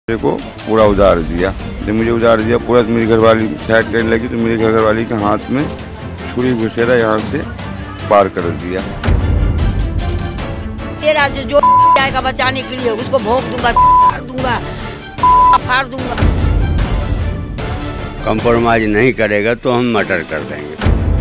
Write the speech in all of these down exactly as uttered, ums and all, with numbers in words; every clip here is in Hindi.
मेरे को पूरा उधार दिया। जब मुझे उधार दिया पूरा, तो मेरी घरवाली साइड करने लगी तो मेरी घरवाली के हाथ में छुरी घुसेरा यहाँ से पार कर दिया। ये राज्य जो आएगा बचाने के लिए उसको भोंक दूंगा, फाड़ दूंगा, फाड़ दूंगा। कंप्रोमाइज नहीं करेगा तो हम मर्डर कर देंगे।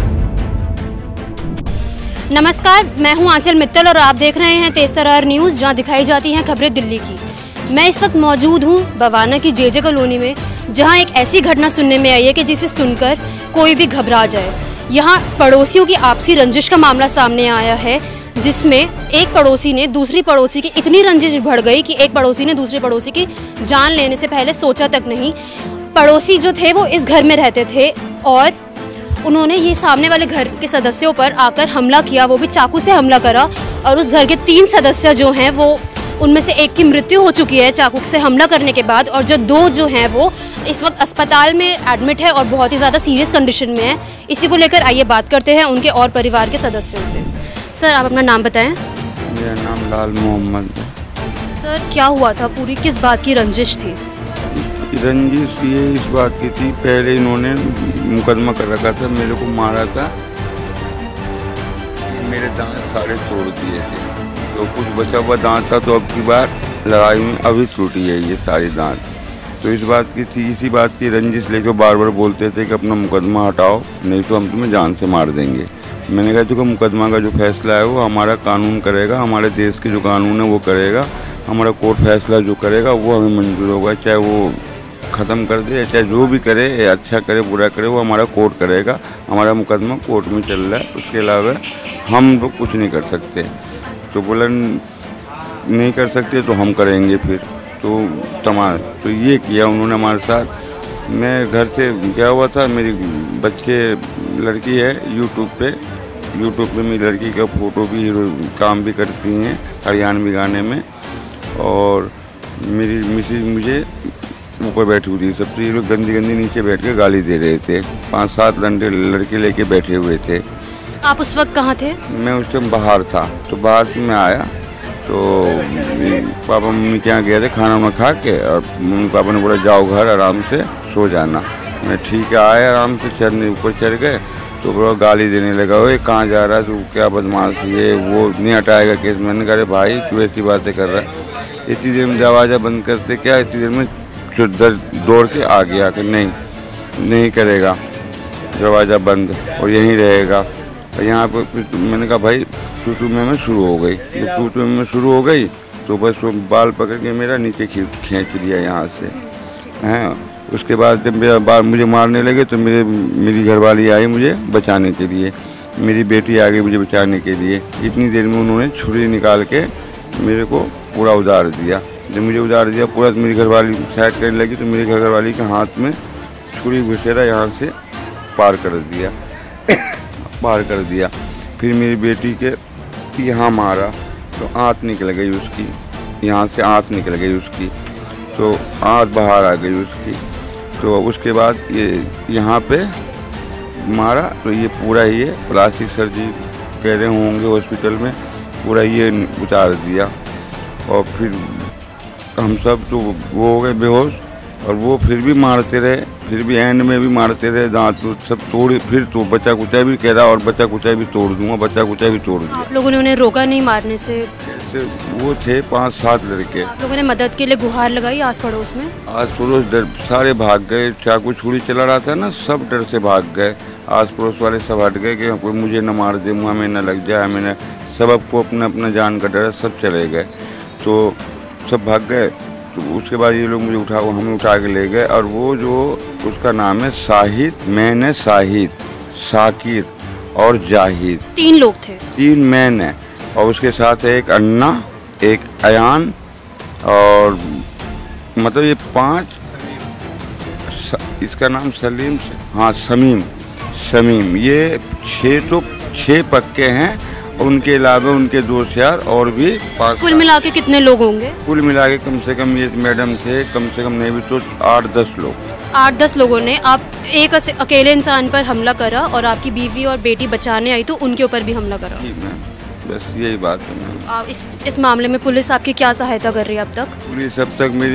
नमस्कार, मैं हूं आंचल मित्तल और आप देख रहे हैं तेज तर्रार न्यूज़, जहां दिखाई जाती हैं खबरें दिल्ली की। मैं इस वक्त मौजूद हूं बवाना की जेजे कॉलोनी में, जहां एक ऐसी घटना सुनने में आई है कि जिसे सुनकर कोई भी घबरा जाए। यहां पड़ोसियों की आपसी रंजिश का मामला सामने आया है, जिसमें एक पड़ोसी ने दूसरी पड़ोसी की इतनी रंजिश बढ़ गई कि एक पड़ोसी ने दूसरी पड़ोसी की जान लेने से पहले सोचा तक नहीं। पड़ोसी जो थे वो इस घर में रहते थे और उन्होंने ये सामने वाले घर के सदस्यों पर आकर हमला किया, वो भी चाकू से हमला करा। और उस घर के तीन सदस्य जो हैं वो, उनमें से एक की मृत्यु हो चुकी है चाकू से हमला करने के बाद, और जो दो जो हैं वो इस वक्त अस्पताल में एडमिट है और बहुत ही ज़्यादा सीरियस कंडीशन में है। इसी को लेकर आइए बात करते हैं उनके और परिवार के सदस्यों से। सर, आप अपना नाम बताएं। मेरा नाम लाल मोहम्मद है। सर, क्या हुआ था? पूरी किस बात की रंजिश थी? रंजिश ये इस बात की थी, पहले इन्होंने मुकदमा कर रखा था, मेरे को मारा था, मेरे दांत सारे तोड़ दिए थे, तो कुछ बचा हुआ दांत था, तो अब की बार लड़ाई में अभी टूटी है ये सारी दांत। तो इस बात की थी, इसी बात की रंजिश लेकर बार बार बोलते थे कि अपना मुकदमा हटाओ, नहीं तो हम तुम्हें जान से मार देंगे। मैंने कहा देखो, मुकदमा का जो फैसला है वो हमारा कानून करेगा, हमारे देश के जो कानून है वो करेगा, हमारा कोर्ट फैसला जो करेगा वो हमें मंजूर होगा, चाहे वो ख़त्म कर दे, चाहे जो भी करे, अच्छा करे बुरा करे, वो हमारा कोर्ट करेगा। हमारा मुकदमा कोर्ट में चल रहा है, उसके अलावा हम लोग कुछ नहीं कर सकते। तो बोला नहीं कर सकते तो हम करेंगे फिर, तो तमाम तो ये किया उन्होंने हमारे साथ। मैं घर से गया हुआ था, मेरी बच्चे लड़की है यूट्यूब पे यूट्यूब पे मेरी लड़की का फ़ोटो भी काम भी करती हैं हरियाणवी गाने में, और मेरी मिसेज मुझे ऊपर बैठी हुई थी, सबसे ये लोग गंदी गंदी नीचे बैठ के गाली दे रहे थे। पांच सात लड़के लड़के लेके बैठे हुए थे। आप उस वक्त कहाँ थे? मैं उस टाइम बाहर था, तो बाहर से मैं आया तो पापा मम्मी के यहाँ गए थे खाना वाना खा के, और मम्मी पापा ने बोला जाओ घर आराम से सो जाना। मैं ठीक है आया, आराम से चढ़ने ऊपर चढ़ गए तो बोला गाली देने लगा, वो कहाँ जा रहा है तू, क्या बदमाश ये वो, नहीं हटाएगा केस। मैंने कहा भाई तू ऐसी बातें कर रहा है। इतनी देर में दरवाज़ा बंद करते क्या, इतनी देर में दौड़ के आ गया कि नहीं नहीं करेगा, दरवाज़ा बंद और यहीं रहेगा। और यहाँ पर मैंने कहा भाई टू टू में शुरू हो गई, जब टू टू में शुरू हो गई तो बस वो बाल पकड़ के मेरा नीचे खींच लिया यहाँ से हैं। उसके बाद जब मेरा बाल मुझे मारने लगे तो मेरे मेरी घरवाली आई मुझे बचाने के लिए, मेरी बेटी आ गई मुझे बचाने के लिए। इतनी देर में उन्होंने छुरी निकाल के मेरे को पूरा उधार दिया। जब मुझे उधार दिया पूरा, तो मेरी घरवाली साइड करने लगी तो मेरी घरवाली के हाथ में छुरी घुसेरा यहाँ से पार कर दिया पार कर दिया। फिर मेरी बेटी के यहाँ मारा तो आँत निकल गई उसकी, यहाँ से आँत निकल गई उसकी, तो आँत बाहर आ गई उसकी। तो उसके बाद ये यहाँ पे मारा तो ये पूरा ये प्लास्टिक सर्जरी कह रहे होंगे हॉस्पिटल में, पूरा ये उतार दिया। और फिर हम सब तो वो हो गए बेहोश, और वो फिर भी मारते रहे, फिर भी एंड में भी मारते रहे, दांत सब तोड़े। फिर तो बच्चा कुचा भी कह रहा और बच्चा कुचा भी तोड़ दूंगा, बच्चा कुचा भी तोड़ दिया। आप लोगों ने उन्हें रोका नहीं मारने से? वो थे पाँच सात लड़के। आप लोगों ने मदद के लिए गुहार लगाई आस पड़ोस में? आस पड़ोस डर सारे भाग गए, चाकू छुरी चला रहा था ना, सब डर से भाग गए। आस पड़ोस वाले सब हट गए कि कोई मुझे न मार दे, मुँह में न लग जाए, हमें न, सब आपको अपना अपना जान का डर, सब चले गए। तो सब भाग गए। तो उसके बाद ये लोग मुझे उठा हमें उठा के ले गए, और वो जो उसका नाम है शाहिद, मैंने शाहिद, साकिर और जाहिद, तीन लोग थे। तीन मैन है, और उसके साथ है एक अन्ना, एक अयान, और मतलब ये पांच, इसका नाम सलीम, हाँ समीम समीम ये छः तो छः पक्के हैं, उनके अलावा उनके दोस्त यार और भी पाँच। कुल मिला के कितने लोग होंगे? कुल मिला के कम से कम ये मैडम थे, कम से कम नहीं भी तो आठ दस लोग। आठ दस लोगों ने आप एक अकेले इंसान पर हमला करा, और आपकी बीवी और बेटी बचाने आई तो उनके ऊपर भी हमला करा। बस यही बात है। आप इस इस मामले में पुलिस आपकी क्या सहायता कर रही है अब तक? पुलिस अब तक मेरी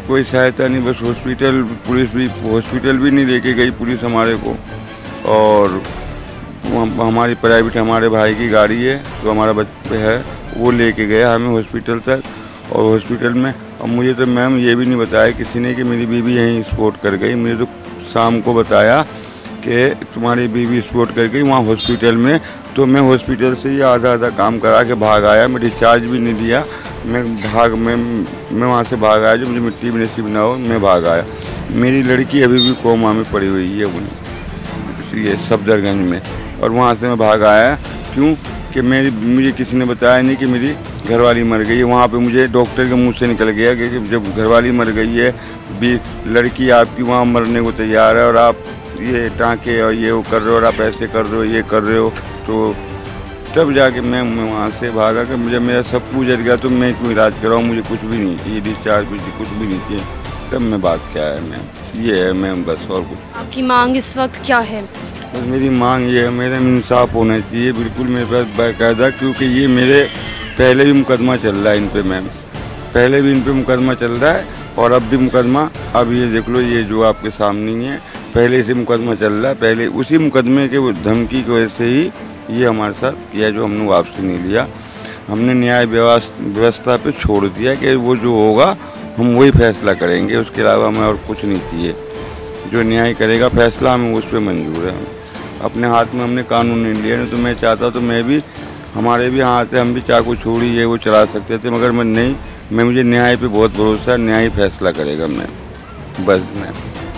कोई सहायता नहीं, बस हॉस्पिटल पुलिस भी हॉस्पिटल भी नहीं लेके गई पुलिस हमारे को। और हम, हमारी प्राइवेट हमारे भाई की गाड़ी है तो हमारा बच्चा है वो लेके गया हमें हॉस्पिटल तक। और हॉस्पिटल में अब मुझे तो मैम ये भी नहीं बताया किसी ने कि मेरी बीवी यहीं स्पोर्ट कर गई। मुझे तो शाम को बताया कि तुम्हारी बीवी स्पोर्ट कर गई वहाँ हॉस्पिटल में। तो मैं हॉस्पिटल से ही आधा आधा काम करा के भाग आया, मैं डिस्चार्ज भी नहीं दिया, मैं भाग मैं मैं वहाँ से भाग आया। जो मुझे मिट्टी भी नसीब ना हो मैं भाग आया। मेरी लड़की अभी भी कोमा में पड़ी हुई है ये सफदरगंज में, और वहाँ से मैं भाग आया। क्यों कि मेरी मुझे किसी ने बताया नहीं कि मेरी घरवाली मर गई है। वहाँ पे मुझे डॉक्टर के मुंह से निकल गया कि जब घरवाली मर गई है भी लड़की आपकी वहाँ मरने को तैयार है और आप ये टाँके और ये वो कर रहे हो और आप ऐसे कर रहे हो ये कर रहे हो। तो तब जाके मैं वहाँ से भागा कि मुझे मेरा सब कुछ उजड़ गया तो मैं क्यों इलाज कराऊँ, मुझे कुछ भी नहीं चाहिए, डिस्चार्ज कुछ कुछ भी नहीं चाहिए। तब मैं भाग के आया मैम, ये है मैम बस। और कुछ आपकी मांग इस वक्त क्या है? बस मेरी मांग ये है, मेरा इंसाफ होना चाहिए बिल्कुल मेरे पास बाकायदा, क्योंकि ये मेरे पहले भी मुकदमा चल रहा है इन पे मैम, पहले भी इन पे मुकदमा चल रहा है और अब भी मुकदमा। अब ये देख लो ये जो आपके सामने ही है, पहले से मुकदमा चल रहा है। पहले उसी मुकदमे के धमकी की वजह से ही ये हमारे साथ किया जो हमने वापसी नहीं लिया। हमने न्याय व्यवस्था पे छोड़ दिया कि वो जो होगा हम वही फैसला करेंगे, उसके अलावा हमें और कुछ नहीं चाहिए। जो न्याय करेगा फैसला हमें उस पर मंजूर है। अपने हाथ में हमने कानून नहीं लिया, नहीं तो मैं चाहता तो मैं भी हमारे भी हाथ है, हम भी चाकू छुरी ये वो चला सकते थे, मगर मैं नहीं, मैं मुझे न्याय पे बहुत भरोसा है, न्याय फैसला करेगा मैं बस मैं।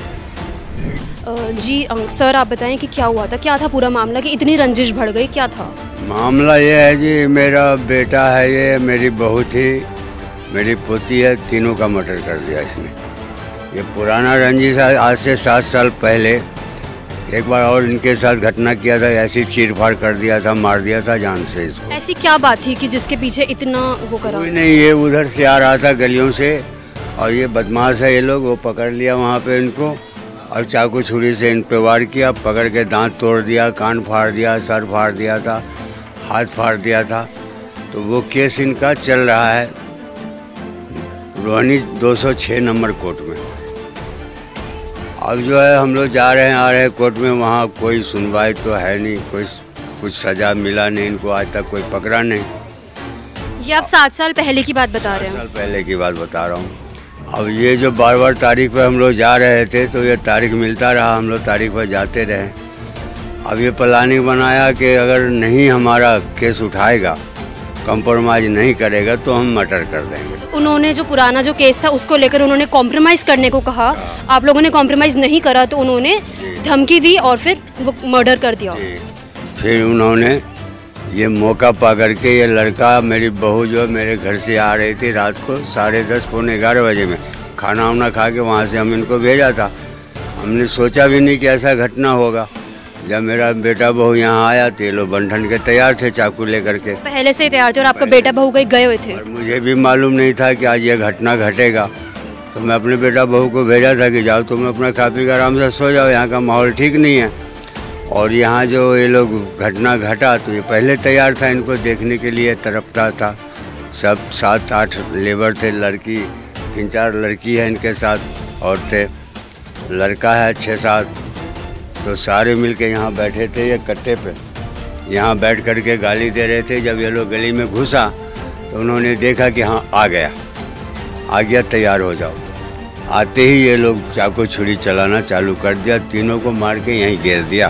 जी सर आप बताएं कि क्या हुआ था, क्या था पूरा मामला कि इतनी रंजिश बढ़ गई, क्या था मामला? ये है जी मेरा बेटा है, ये मेरी बहू थी, मेरी पोती है, तीनों का मर्डर कर दिया इसने। ये पुराना रंजिश आज से सात साल पहले एक बार और इनके साथ घटना किया था, ऐसी चीर फाड़ कर दिया था, मार दिया था जान से इसको। ऐसी क्या बात थी कि जिसके पीछे इतना वो करा? कोई नहीं, ये उधर से आ रहा था गलियों से और ये बदमाश है ये लोग, वो पकड़ लिया वहाँ पे इनको और चाकू छुरी से इन पे वार किया, पकड़ के दांत तोड़ दिया, कान फाड़ दिया, सर फाड़ दिया था, हाथ फाड़ दिया था। तो वो केस इनका चल रहा है रोहिणी दो सौ छः नंबर कोर्ट में। अब जो है हम लोग जा रहे हैं आ रहे हैं कोर्ट में, वहाँ कोई सुनवाई तो है नहीं, कोई कुछ सज़ा मिला नहीं इनको, आज तक कोई पकड़ा नहीं। ये आप सात साल पहले की बात बता रहे हैं? साल पहले की बात बता रहा हूँ। अब ये जो बार बार तारीख पे हम लोग जा रहे थे तो ये तारीख मिलता रहा, हम लोग तारीख पर जाते रहे। अब ये प्लानिंग बनाया कि अगर नहीं हमारा केस उठाएगा, कंप्रोमाइज़ नहीं करेगा तो हम मर्डर कर देंगे। उन्होंने जो पुराना जो केस था उसको लेकर उन्होंने कॉम्प्रोमाइज़ करने को कहा, आप लोगों ने कॉम्प्रोमाइज़ नहीं करा तो उन्होंने धमकी दी और फिर वो मर्डर कर दिया। फिर उन्होंने ये मौका पा करके ये लड़का, मेरी बहू जो मेरे घर से आ रही थी रात को साढ़े दस पौने ग्यारह बजे में, खाना वाना खा के वहाँ से हम इनको भेजा था। हमने सोचा भी नहीं कि ऐसा घटना होगा। जब मेरा बेटा बहू यहाँ आया तो ये लोग बंधन के तैयार थे चाकू लेकर के, पहले से ही तैयार थे। और आपका बेटा बहू गए गए हुए थे? और मुझे भी मालूम नहीं था कि आज ये घटना घटेगा। तो मैं अपने बेटा बहू को भेजा था कि जाओ तुम अपना खा पी कर आराम से सो जाओ, यहाँ का माहौल ठीक नहीं है। और यहाँ जो ये लोग घटना घटा तो ये पहले तैयार था इनको देखने के लिए, तरफता था। सब सात आठ लेबर थे, लड़की तीन चार लड़की है इनके साथ, औरतें, लड़का है छः सात। तो सारे मिलके यहाँ बैठे थे ये कट्टे पे, यहाँ बैठ कर के गाली दे रहे थे। जब ये लोग गली में घुसा तो उन्होंने देखा कि हाँ आ गया आ गया तैयार हो जाओ। आते ही ये लोग चाकू छुरी चलाना चालू कर दिया, तीनों को मार के यहीं घेर दिया।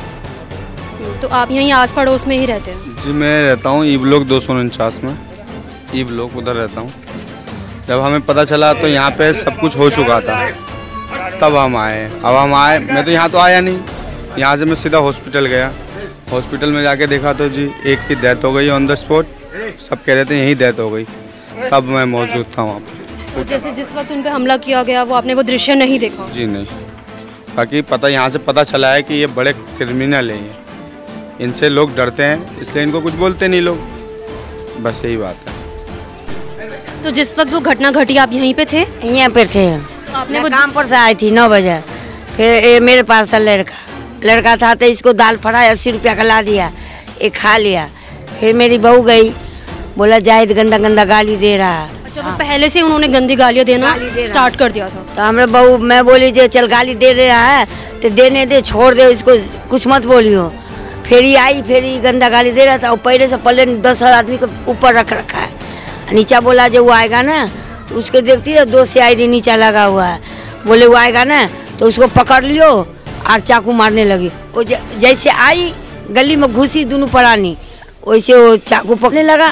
तो आप यहीं आस पड़ोस में ही रहते हैं? जी मैं रहता हूँ ई ब्लॉक दो सौ उनचास में, ई ब्लॉक उधर रहता हूँ। जब हमें पता चला तो यहाँ पे सब कुछ हो चुका था, तब हम आए। अब हम आए, मैं तो यहाँ तो आया नहीं, यहाँ से मैं सीधा हॉस्पिटल गया। हॉस्पिटल में जाके देखा तो जी एक की डेथ हो गई ऑन द स्पॉट, सब कह रहे थे यहीं डेथ हो गई, तब मैं मौजूद था वहाँ पर। तो जैसे जिस वक्त उन पे हमला किया गया वो आपने वो दृश्य नहीं देखा? जी नहीं, बाकी पता यहाँ से पता चला है कि ये बड़े क्रिमिनल हैं, इनसे लोग डरते हैं इसलिए इनको कुछ बोलते नहीं लोग, बस यही बात है। तो जिस वक्त वो घटना घटी आप यहीं पे थे? यहाँ पर थे। तो आपने वो काम पर से आई थी नौ बजे, फिर ये मेरे पास था लड़का लड़का था तो इसको दाल फ्राई अस्सी रुपया का ला दिया, ये खा लिया। फिर मेरी बहू गई, बोला जाहिद गंदा गंदा गाली दे रहा है। अच्छा, तो पहले से उन्होंने गंदी गालियाँ देना स्टार्ट कर दिया था। तो हमारे बहू मैं बोली जो चल गाली दे रहा है तो देने दे, छोड़ दे इसको, कुछ मत बोलियो। फिर ही आई, फिर ही गंदा गाली दे रहा था और पहले से पहले दस हजार आदमी को ऊपर रख रखा है। नीचा बोला जो वो आएगा ना तो उसको देखती है दो से आई नीचा लगा हुआ है, बोले वो आएगा ना तो उसको पकड़ लियो और चाकू मारने लगी। वो जैसे आई गली में घुसी दोनों परानी, वैसे वो चाकू पकड़ने लगा।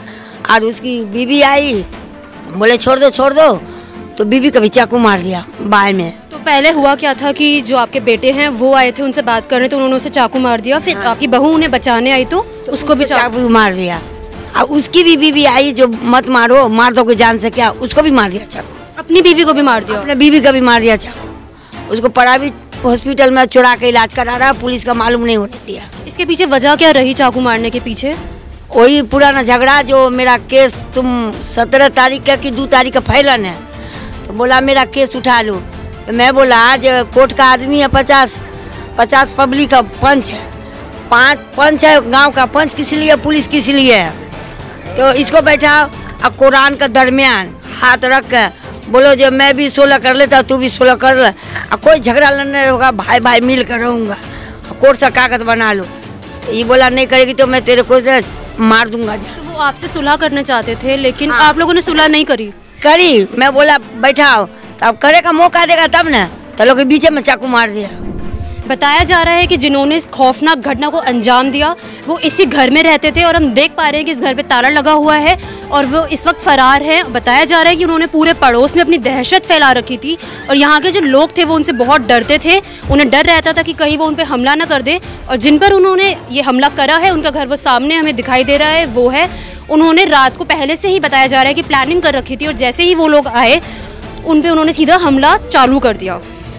और उसकी बीवी आई, बोले छोड़ दो छोड़ दो, तो बीवी का भी चाकू मार दिया बाएं में। तो पहले हुआ क्या था कि जो आपके बेटे हैं वो आए थे उनसे बात करने, तो उन्होंने उसे चाकू मार दिया। फिर हाँ। आपकी बहू उन्हें बचाने आई तो, तो उसको भी चाकू मार दिया। और उसकी भी बीवी आई जो मत मारो, मार दो कोई जान से क्या, उसको भी मार दिया चाकू। अपनी बीवी को भी मार दिया? अपने बीवी का भी मार दिया चाकू। उसको प्राइवेट हॉस्पिटल में चुरा के इलाज करा रहा, पुलिस का मालूम नहीं होने दिया। इसके पीछे वजह क्या रही चाकू मारने के पीछे? वही पुराना झगड़ा, जो मेरा केस तुम सत्रह तारीख का कि दो तारीख का फैलन है, तो बोला मेरा केस उठा लो। तो मैं बोला आज कोर्ट का आदमी है, पचास पचास पब्लिक का पंच है, पांच पंच है गांव का, पंच किस लिए पुलिस किस लिए है। तो इसको बैठाओ और कुरान का दरमियान हाथ रख के बोलो जो मैं भी सोलह कर लेता तू भी सोलह कर ले, और कोई झगड़ा लड़ने होगा, भाई भाई मिल कर रहूँगा, कोर्ट से कागज बना लो। ये बोला नहीं करेगी तो मैं तेरे को मार दूंगा। तो वो आपसे सुलह करना चाहते थे लेकिन हाँ। आप लोगों ने सुलह नहीं करी? करी, मैं बोला बैठाओ, तो अब करे का मौका देगा तब ना, तो लोग के बीच में चाकू मार दिया। बताया जा रहा है कि जिन्होंने इस खौफनाक घटना को अंजाम दिया वो इसी घर में रहते थे और हम देख पा रहे हैं कि इस घर पे ताला लगा हुआ है और वो इस वक्त फरार है। बताया जा रहा है कि उन्होंने पूरे पड़ोस में अपनी दहशत फैला रखी थी और यहाँ के जो लोग थे वो उनसे बहुत डरते थे। उन्हें डर रहता था कि कहीं वो उन पर हमला ना कर दे, और जिन पर उन्होंने ये हमला करा है उनका घर वो सामने हमें दिखाई दे रहा है। वो है, उन्होंने रात को पहले से ही बताया जा रहा है कि प्लानिंग कर रखी थी और जैसे ही वो लोग आए उन पर उन्होंने सीधा हमला चालू कर दिया।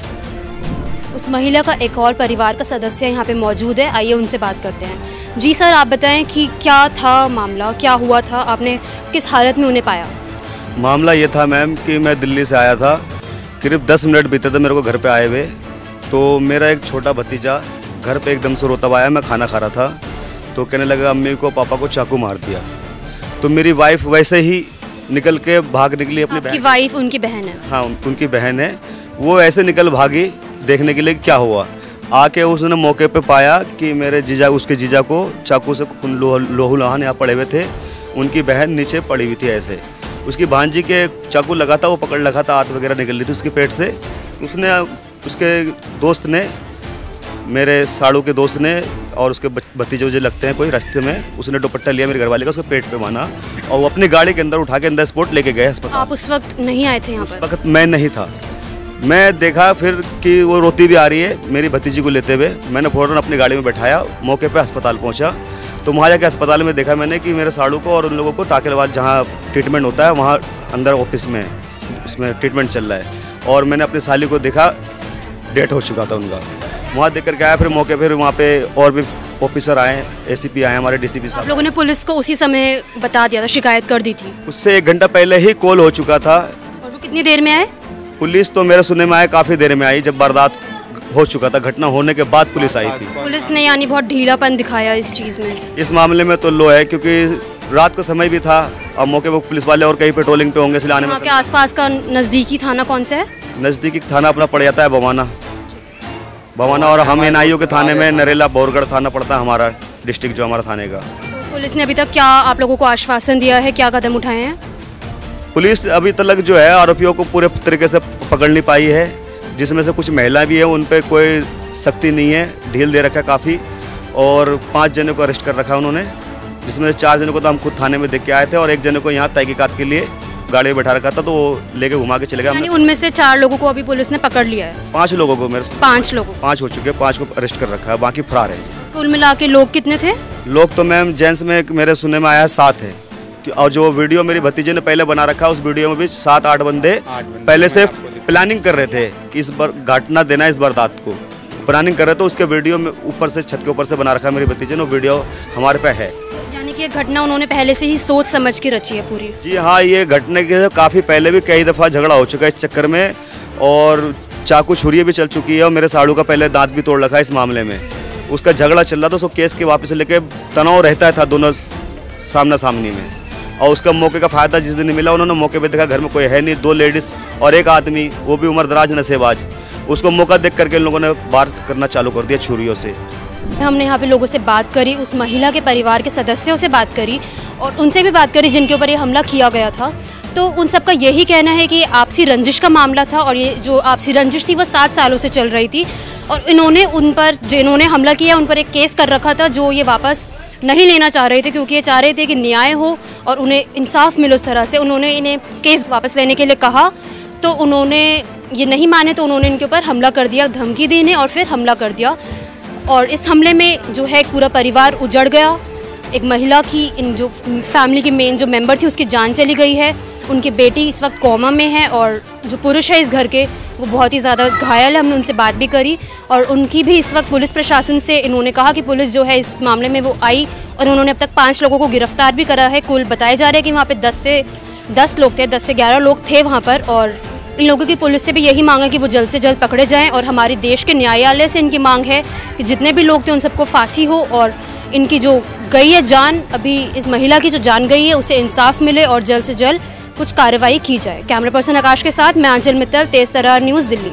उस महिला का एक और परिवार का सदस्य यहाँ पे मौजूद है, आइए उनसे बात करते हैं। जी सर, आप बताएं कि क्या था मामला, क्या हुआ था, आपने किस हालत में उन्हें पाया? मामला ये था मैम कि मैं दिल्ली से आया था, करीब दस मिनट बीते थे मेरे को घर पे आए हुए, तो मेरा एक छोटा भतीजा घर पे एकदम से रोता हुआ आया। मैं खाना खा रहा था तो कहने लगा अम्मी को पापा को चाकू मार दिया। तो मेरी वाइफ वैसे ही निकल के भाग निकली अपनी बहन। वाइफ उनकी बहन है? हाँ, उन, उनकी बहन है। वो ऐसे निकल भागी देखने के लिए क्या हुआ। आके उसने मौके पे पाया कि मेरे जीजा, उसके जीजा को चाकू से लोह लोहू लहान यहाँ पड़े हुए थे, उनकी बहन नीचे पड़ी हुई थी ऐसे। उसकी भांजी के चाकू लगा था, वो पकड़ लगा था, आंत वगैरह निकल रही थी उसके पेट से। उसने, उसके दोस्त ने, मेरे साड़ू के दोस्त ने और उसके भतीजे जो लगते हैं कोई, रास्ते में उसने दुपट्टा लिया मेरे घरवाले का, उसके पेट पे बांधा और वो अपनी गाड़ी के अंदर उठा के अंदर स्पॉट लेके गए अस्पताल। आप उस वक्त नहीं आए थे यहाँ पर? उस वक्त मैं नहीं था। मैं देखा फिर कि वो रोती भी आ रही है मेरी भतीजी को लेते हुए। मैंने फ़ौरन अपनी गाड़ी में बैठाया, मौके पे अस्पताल पहुंचा। तो वहाँ जाके अस्पताल में देखा मैंने कि मेरे साड़ू को और उन लोगों को टाकेलवाल जहाँ ट्रीटमेंट होता है वहाँ अंदर ऑफिस में उसमें ट्रीटमेंट चल रहा है। और मैंने अपनी साली को देखा, डेट हो चुका था उनका। वहाँ देख कर के आया, फिर मौके फिर वहाँ पे और भी ऑफिसर आए, एसीपी आए, हमारे डीसीपी साहब। आप लोगों ने पुलिस को उसी समय बता दिया था, शिकायत कर दी थी? उससे एक घंटा पहले ही कॉल हो चुका था। और वो कितनी देर में आए? पुलिस तो मेरे सुनने में आए काफ़ी देर में आई, जब वारदात हो चुका था, घटना होने के बाद पुलिस आई थी। पुलिस ने यानी बहुत ढीलापन दिखाया इस चीज़ में? इस मामले में तो लो है, क्योंकि रात का समय भी था और मौके पर पुलिस वाले और कहीं पेट्रोलिंग पे होंगे, इसलिए आने में। के आसपास का नज़दीकी थाना कौन सा है? नज़दीकी थाना अपना पड़ जाता है बवाना बवाना और हम एन आई ओ के थाने में नरेला बोरगढ़ थाना पड़ता है हमारा डिस्ट्रिक्ट, जो हमारा थाने का। पुलिस ने अभी तक क्या आप लोगों को आश्वासन दिया है, क्या कदम उठाए हैं? पुलिस अभी तक जो है आरोपियों को पूरे तरीके से पकड़ नहीं पाई है, जिसमें से कुछ महिला भी है, उन पर कोई सख्ती नहीं है, ढील दे रखा है काफ़ी। और पाँच जनों को अरेस्ट कर रखा है उन्होंने, जिसमें से चार जनों को तो हम खुद थाने में देख के आए थे और एक जने को यहाँ तहकीकात के लिए गाड़ी में बैठा रखा था, तो वो लेके घुमा के चले गए। उनमें से चार लोगों को अभी पुलिस ने पकड़ लिया है? पाँच लोगों को, मेरे पाँच लोगों पाँच हो चुके हैं, पाँच को अरेस्ट कर रखा है, बाकी फरार है। कुल मिला के लोग कितने थे? लोग तो मैम जेंट्स में मेरे सुनने में आया है सात है, और जो वीडियो मेरी भतीजे ने पहले बना रखा है उस वीडियो में भी सात आठ बंदे पहले से प्लानिंग कर रहे थे कि इस बार घटना देना, इस वारदात को प्लानिंग कर रहे थे। उसके वीडियो में ऊपर से छत के ऊपर से बना रखा है मेरी भतीजे ने, वीडियो हमारे पे है। यानी कि ये घटना उन्होंने पहले से ही सोच समझ के रची है पूरी? जी हाँ, ये घटने के काफ़ी पहले भी कई दफ़ा झगड़ा हो चुका है इस चक्कर में, और चाकू छुरियाँ भी चल चुकी है और मेरे साड़ू का पहले दांत भी तोड़ रखा है इस मामले में। उसका झगड़ा चल रहा था, उसको केस के वापस लेके तनाव रहता था दोनों सामना सामनी में, और उसका मौके का फ़ायदा जिस दिन मिला, उन्होंने मौके पे देखा घर में कोई है नहीं, दो लेडीज़ और एक आदमी, वो भी उम्र दराज नशेबाज। उसको मौका देख करके इन लोगों ने वार करना चालू कर दिया छुरियों से। हमने यहाँ पे लोगों से बात करी, उस महिला के परिवार के सदस्यों से बात करी और उनसे भी बात करी जिनके ऊपर ये हमला किया गया था। तो उन सबका यही कहना है कि आपसी रंजिश का मामला था और ये जो आपसी रंजिश थी वो सात सालों से चल रही थी और इन्होंने उन पर, जिन्होंने हमला किया उन पर एक केस कर रखा था जो ये वापस नहीं लेना चाह रहे थे, क्योंकि ये चाह रहे थे कि न्याय हो और उन्हें इंसाफ मिले। उस तरह से उन्होंने इन्हें केस वापस लेने के लिए कहा, तो उन्होंने ये नहीं माने तो उन्होंने इनके ऊपर हमला कर दिया, धमकी दी इन्हें और फिर हमला कर दिया। और इस हमले में जो है पूरा परिवार उजड़ गया। एक महिला की, इन जो फैमिली की मेन जो मेंबर थी उसकी जान चली गई है, उनकी बेटी इस वक्त कोमा में है और जो पुरुष है इस घर के वो बहुत ही ज़्यादा घायल है। हमने उनसे बात भी करी और उनकी भी इस वक्त पुलिस प्रशासन से, इन्होंने कहा कि पुलिस जो है इस मामले में वो आई और उन्होंने अब तक पाँच लोगों को गिरफ्तार भी करा है। कुल बताया जा रहा है कि वहाँ पे दस से दस लोग थे, दस से ग्यारह लोग थे वहाँ पर। और इन लोगों की पुलिस से भी यही मांग है कि वो जल्द से जल्द पकड़े जाएं और हमारे देश के न्यायालय से इनकी मांग है कि जितने भी लोग थे उन सबको फांसी हो और इनकी जो गई है जान, अभी इस महिला की जो जान गई है उसे इंसाफ मिले और जल्द से जल्द कुछ कार्रवाई की जाए। कैमरा पर्सन आकाश के साथ मैं आंचल मित्तल, तेज तरार न्यूज़, दिल्ली।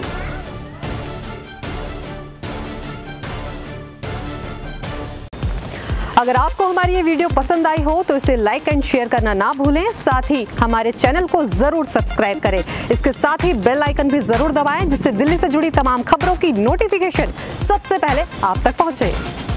अगर आपको हमारी ये वीडियो पसंद आई हो तो इसे लाइक एंड शेयर करना ना भूलें। साथ ही हमारे चैनल को जरूर सब्सक्राइब करें। इसके साथ ही बेल आइकन भी जरूर दबाएं जिससे दिल्ली से जुड़ी तमाम खबरों की नोटिफिकेशन सबसे पहले आप तक पहुंचे।